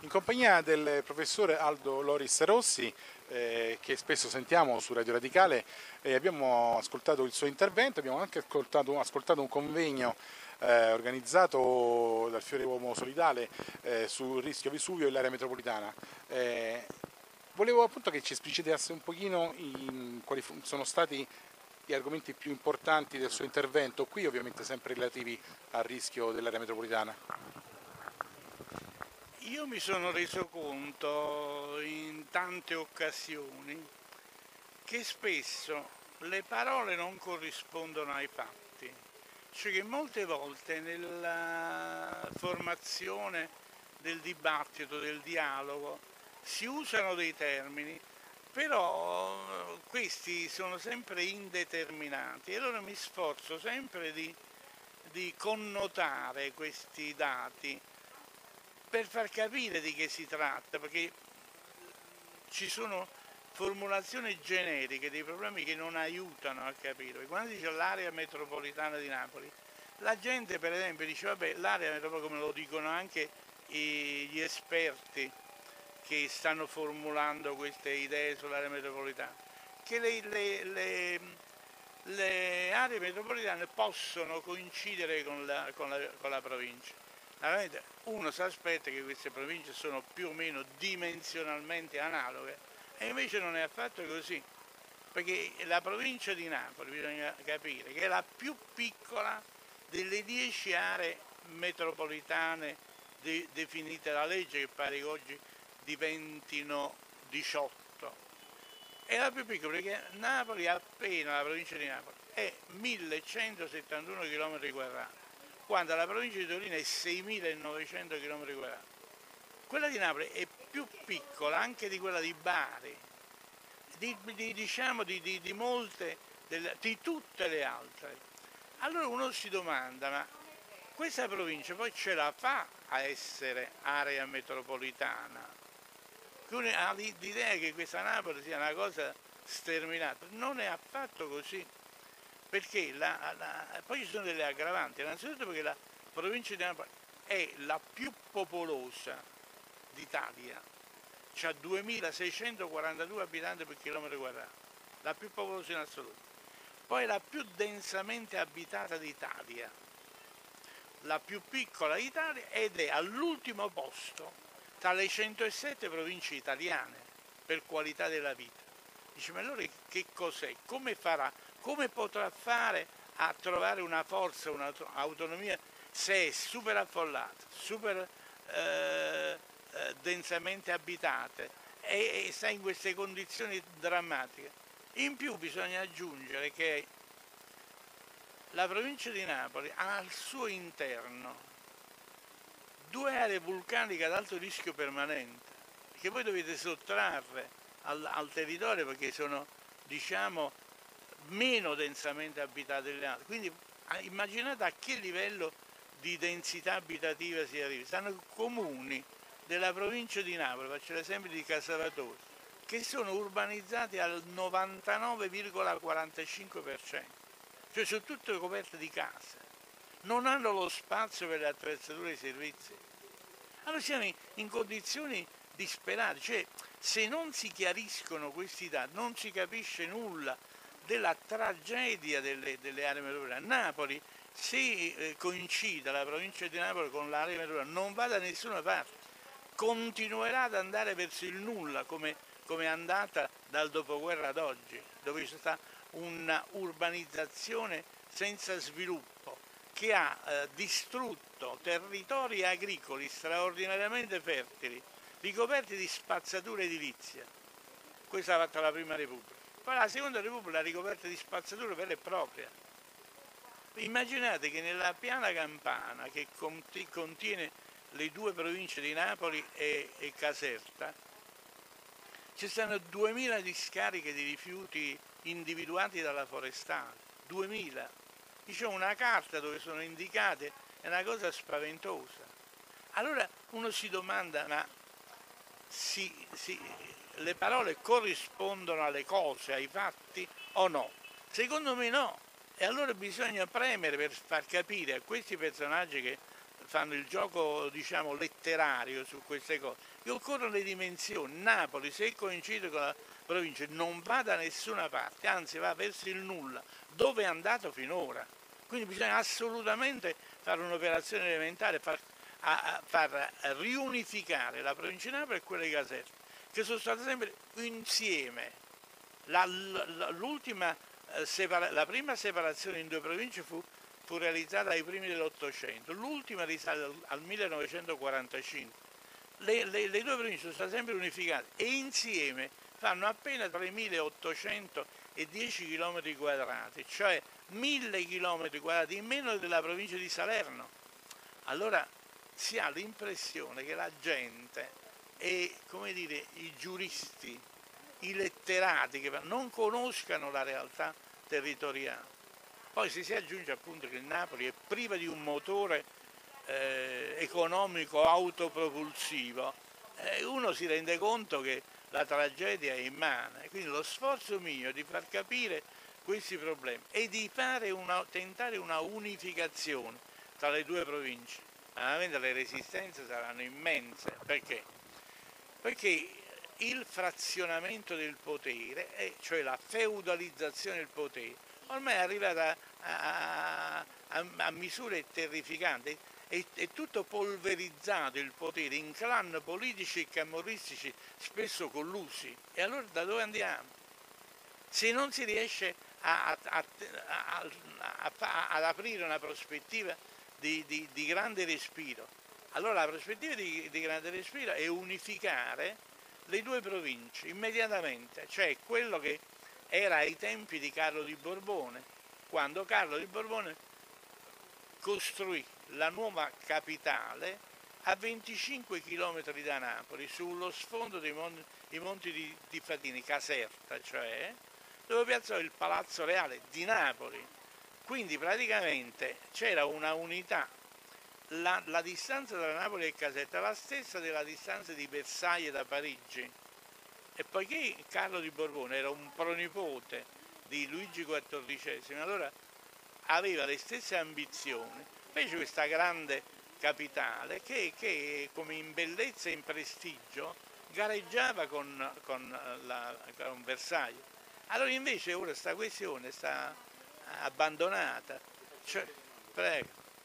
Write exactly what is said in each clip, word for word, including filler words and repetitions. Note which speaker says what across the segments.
Speaker 1: in compagnia del professore Aldo Loris Rossi, eh, che spesso sentiamo su Radio Radicale, eh, abbiamo ascoltato il suo intervento, abbiamo anche ascoltato, ascoltato un convegno eh, organizzato dal Fiore Uomo Solidale eh, sul rischio Vesuvio e l'area metropolitana. Eh, volevo appunto che ci esplicitasse un pochino in quali sono stati gli argomenti più importanti del suo intervento, qui ovviamente sempre relativi al rischio dell'area metropolitana.
Speaker 2: Io mi sono reso conto in tante occasioni che spesso le parole non corrispondono ai fatti, cioè che molte volte nella formazione del dibattito, del dialogo, si usano dei termini, però questi sono sempre indeterminati e allora mi sforzo sempre di, di connotare questi dati per far capire di che si tratta, perché ci sono formulazioni generiche dei problemi che non aiutano a capire. Quando dice l'area metropolitana di Napoli, la gente per esempio dice vabbè, l'area metropolitana, come lo dicono anche gli esperti che stanno formulando queste idee sull'area metropolitana, che le, le, le, le aree metropolitane possono coincidere con la, con la, con la provincia. Uno si aspetta che queste province sono più o meno dimensionalmente analoghe e invece non è affatto così, perché la provincia di Napoli, bisogna capire, che è la più piccola delle dieci aree metropolitane de- definite dalla legge, che pare che oggi diventino diciotto. È la più piccola perché Napoli appena, la provincia di Napoli, è millecentosettantuno chilometri quadrati. Quando la provincia di Torino è seimilanovecento chilometri quadrati. Quella di Napoli è più piccola anche di quella di Bari, di, di, diciamo di, di, di molte, delle, di tutte le altre. Allora uno si domanda, ma questa provincia poi ce la fa a essere area metropolitana? Uno ha l'idea che questa Napoli sia una cosa sterminata, non è affatto così. Perché la, la, poi ci sono delle aggravanti, innanzitutto perché la provincia di Napoli è la più popolosa d'Italia, ha duemilaseicentoquarantadue abitanti per chilometro quadrato, la più popolosa in assoluto. Poi è la più densamente abitata d'Italia, la più piccola d'Italia ed è all'ultimo posto tra le centosette province italiane per qualità della vita. Dice, ma allora che cos'è? Come farà? Come potrà fare a trovare una forza, un'autonomia se è super affollata, super eh, eh, densamente abitate e, e sta in queste condizioni drammatiche? In più bisogna aggiungere che la provincia di Napoli ha al suo interno due aree vulcaniche ad alto rischio permanente che voi dovete sottrarre al, al territorio perché sono, diciamo, meno densamente abitate delle altre. Quindi immaginate a che livello di densità abitativa si arriva. Stanno comuni della provincia di Napoli, faccio l'esempio di Casavatore, che sono urbanizzati al novantanove virgola quarantacinque per cento, cioè sono tutte coperte di case, non hanno lo spazio per le attrezzature e i servizi. Allora siamo in condizioni disperate, cioè se non si chiariscono questi dati non si capisce nulla della tragedia delle, delle aree metropolitane. Napoli, se eh, coincide la provincia di Napoli con l'area metropolitana, non va da nessuna parte, continuerà ad andare verso il nulla come, come è andata dal dopoguerra ad oggi, dove c'è stata una urbanizzazione senza sviluppo che ha eh, distrutto territori agricoli straordinariamente fertili, ricoperti di spazzatura edilizia. Questa l'ha fatta la Prima Repubblica. Poi la Seconda Repubblica l'ha ricoperta di spazzatura vera e propria. Immaginate che nella piana campana, che contiene le due province di Napoli e, e Caserta, ci stanno duemila discariche di rifiuti individuati dalla forestale, duemila. C'è una carta dove sono indicate, è una cosa spaventosa. Allora uno si domanda, ma si, si, le parole corrispondono alle cose, ai fatti o no? Secondo me no. E allora bisogna premere per far capire a questi personaggi che fanno il gioco, diciamo, letterario su queste cose, che occorrono le dimensioni. Napoli, se coincide con la provincia, non va da nessuna parte, anzi va verso il nulla, dove è andato finora. Quindi bisogna assolutamente fare un'operazione elementare, far, a, a, far riunificare la provincia di Napoli e quella di Caserta, che sono state sempre insieme. La, la, l'ultima, eh, separa, la prima separazione in due province fu, fu realizzata ai primi dell'Ottocento, l'ultima risale al, al millenovecentoquarantacinque. Le, le, le due province sono state sempre unificate e insieme fanno appena tremilaottocentodieci chilometri quadrati, cioè mille chilometri quadrati in meno della provincia di Salerno. Allora si ha l'impressione che la gente e, come dire, i giuristi, i letterati che non conoscano la realtà territoriale. Poi se si aggiunge appunto che il Napoli è priva di un motore eh, economico autopropulsivo, eh, uno si rende conto che la tragedia è immane. Quindi lo sforzo mio è di far capire questi problemi e di fare una, tentare una unificazione tra le due province. Ovviamente le resistenze saranno immense. Perché? Perché il frazionamento del potere, cioè la feudalizzazione del potere, ormai è arrivata a, a, a misure terrificanti. È, è tutto polverizzato il potere in clan politici e camorristici spesso collusi. E allora da dove andiamo? Se non si riesce a, a, a, ad aprire una prospettiva di, di, di grande respiro, allora la prospettiva di, di grande respiro è unificare le due province immediatamente, cioè quello che era ai tempi di Carlo di Borbone, quando Carlo di Borbone costruì la nuova capitale a venticinque chilometri da Napoli, sullo sfondo dei monti, monti di, di Fatini, Caserta, cioè, dove piazzò il Palazzo Reale di Napoli. Quindi praticamente c'era una unità, la, la distanza tra Napoli e Caserta è la stessa della distanza di Versailles da Parigi. E poiché Carlo di Borbone era un pronipote di Luigi quattordicesimo, allora aveva le stesse ambizioni, fece questa grande capitale che, che come in bellezza e in prestigio gareggiava con, con, la, con Versailles. Allora invece ora questa questione sta abbandonata. Cioè, prego.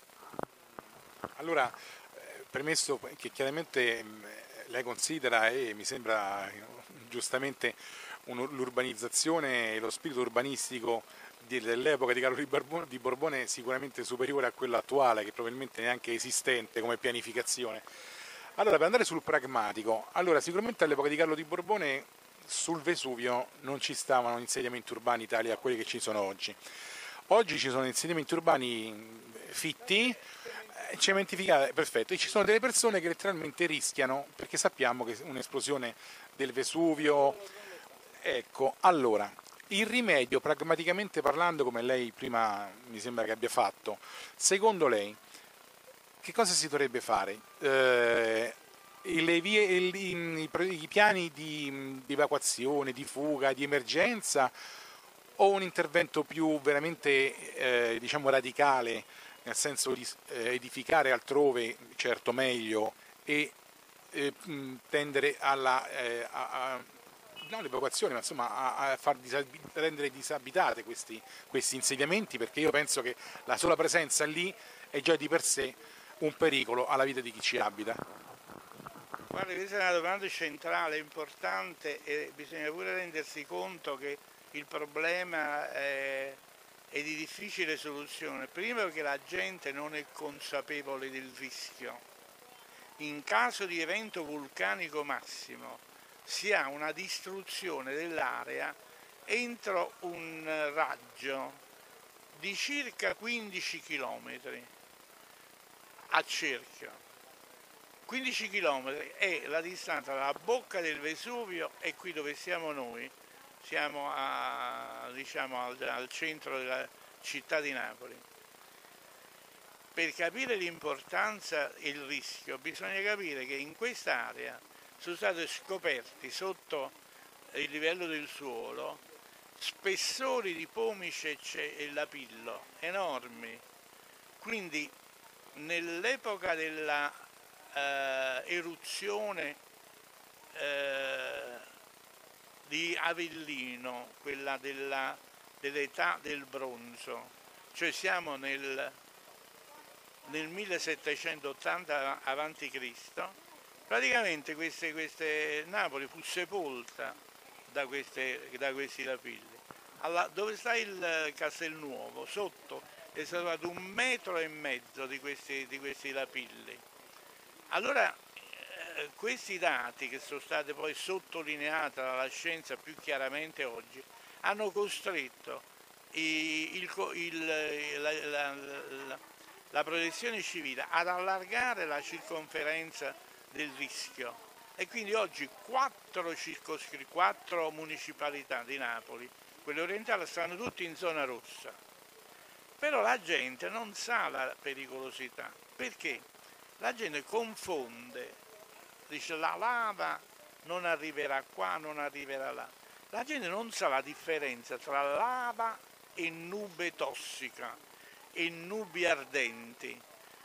Speaker 1: Allora, eh, premesso che chiaramente mh, lei considera e mi sembra eh, giustamente un, l'urbanizzazione e lo spirito urbanistico dell'epoca di Carlo di Borbone, di Borbone sicuramente superiore a quello attuale, che probabilmente neanche è esistente come pianificazione. Allora, per andare sul pragmatico, allora sicuramente all'epoca di Carlo di Borbone sul Vesuvio non ci stavano insediamenti urbani tali a quelli che ci sono oggi. Oggi ci sono insediamenti urbani fitti, cementificati, perfetto, e ci sono delle persone che letteralmente rischiano, perché sappiamo che un'esplosione del Vesuvio, ecco, allora, il rimedio, pragmaticamente parlando, come lei prima mi sembra che abbia fatto, secondo lei, che cosa si dovrebbe fare? Eh, le vie, i, i, i piani di, di evacuazione, di fuga, di emergenza o un intervento più veramente eh, diciamo radicale, nel senso di eh, edificare altrove, certo meglio, e eh, tendere alla eh, a, a, non l'evacuazione, ma insomma a, a far disabi- rendere disabitate questi, questi insediamenti, perché io penso che la sola presenza lì è già di per sé un pericolo alla vita di chi ci abita.
Speaker 2: Guarda, questa è una domanda centrale, importante, e bisogna pure rendersi conto che il problema è, è di difficile soluzione. Prima perché la gente non è consapevole del rischio. In caso di evento vulcanico massimo si ha una distruzione dell'area entro un raggio di circa quindici chilometri a cerchio. quindici chilometri è la distanza dalla bocca del Vesuvio e qui dove siamo noi, siamo a, diciamo, al, al centro della città di Napoli. Per capire l'importanza e il rischio bisogna capire che in quest'area sono stati scoperti sotto il livello del suolo spessori di pomice e lapillo enormi, quindi nell'epoca della eh, eruzione eh, di Avellino, quella della, dell'età del bronzo, cioè siamo nel, nel millesettecentottanta avanti Cristo, praticamente queste, queste, Napoli fu sepolta da, queste, da questi lapilli. Alla, dove sta il Castelnuovo, sotto è stato trovato un metro e mezzo di questi, di questi lapilli. Allora eh, questi dati, che sono stati poi sottolineati dalla scienza più chiaramente oggi, hanno costretto il, il, il, la, la, la, la protezione civile ad allargare la circonferenza del rischio, e quindi oggi quattro, quattro municipalità di Napoli, quelle orientali, stanno tutte in zona rossa. Però la gente non sa la pericolosità, perché la gente confonde, dice la lava non arriverà qua, non arriverà là. La gente non sa la differenza tra lava e nube tossica e nubi ardenti.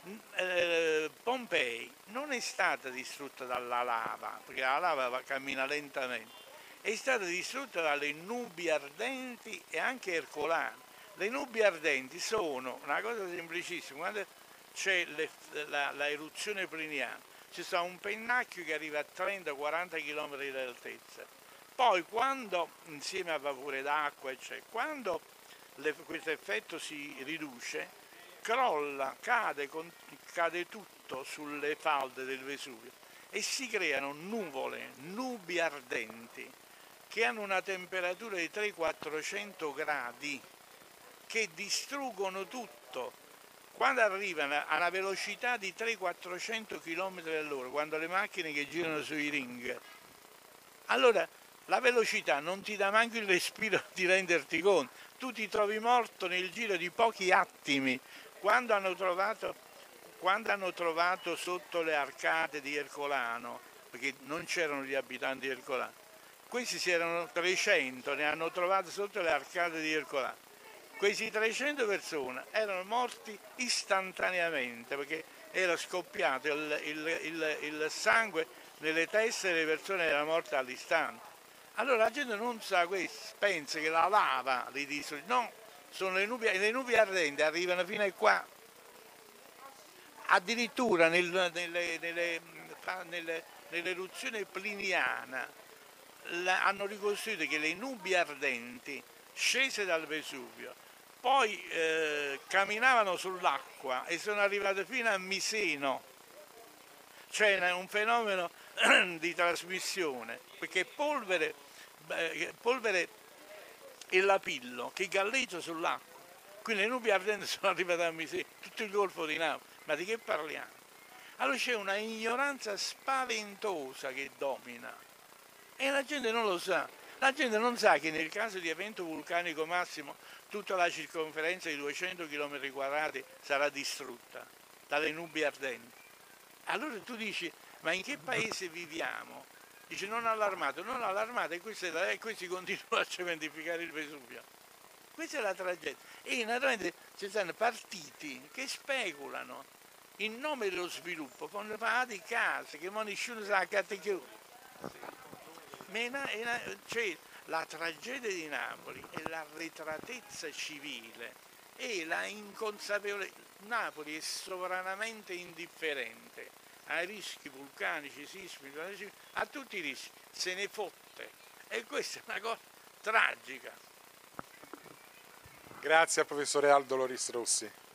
Speaker 2: Eh, Pompei non è stata distrutta dalla lava, perché la lava cammina lentamente, è stata distrutta dalle nubi ardenti e anche ercolane. Le nubi ardenti sono una cosa semplicissima: quando c'è la, la eruzione pliniana, ci sta un pennacchio che arriva a trenta quaranta chilometri di altezza, poi quando, insieme a vapore d'acqua, eccetera, quando le, questo effetto si riduce, crolla, cade, con, cade tutto sulle falde del Vesuvio e si creano nuvole, nubi ardenti, che hanno una temperatura di trecento quattrocento gradi, che distruggono tutto. Quando arrivano a una velocità di trecento quattrocento chilometri all'ora, quando le macchine che girano sui ring, allora la velocità non ti dà neanche il respiro di renderti conto, tu ti trovi morto nel giro di pochi attimi. Quando hanno trovato, quando hanno trovato sotto le arcate di Ercolano, perché non c'erano gli abitanti di Ercolano, questi si erano trecento, ne hanno trovate sotto le arcate di Ercolano. Questi trecento persone erano morti istantaneamente, perché era scoppiato il, il, il, il sangue nelle teste delle persone, era morte all'istante. Allora la gente non sa questo, pensa che la lava li distrugge. No, sono le nubi, le nubi ardenti arrivano fino a qua. Addirittura nel, nelle, nelle, nelle, nell'eruzione pliniana la, hanno ricostruito che le nubi ardenti scese dal Vesuvio poi eh, camminavano sull'acqua e sono arrivate fino a Miseno. C'è un fenomeno di trasmissione, perché polvere, eh, polvere e lapillo che galleggia sull'acqua, quindi le nubi ardenti sono arrivate a Miseno, tutto il Golfo di Napoli. Ma di che parliamo? Allora c'è una ignoranza spaventosa che domina e la gente non lo sa. La gente non sa che nel caso di evento vulcanico massimo tutta la circonferenza di duecento chilometri quadrati sarà distrutta dalle nubi ardenti. Allora tu dici, ma in che paese viviamo? Dice non allarmato, non allarmato, e questi, e questi continuano a cementificare il Vesuvio. Questa è la tragedia. E naturalmente ci sono partiti che speculano in nome dello sviluppo, fanno di case che non nessuno sa che più. Cioè, la tragedia di Napoli è l'arretratezza civile e la inconsapevolezza. Napoli è sovranamente indifferente ai rischi vulcanici, sismici, a tutti i rischi, se ne fotte. E questa è una cosa tragica.
Speaker 1: Grazie al professore Aldo Loris Rossi.